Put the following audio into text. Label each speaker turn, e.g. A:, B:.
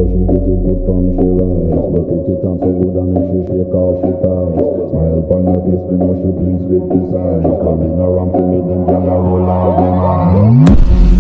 A: she get it good from she rise. But it on so good and make she shake all she ties. Smile upon her face, me know she pleased with the size. Coming around to me, them gyal a roll out them eyes.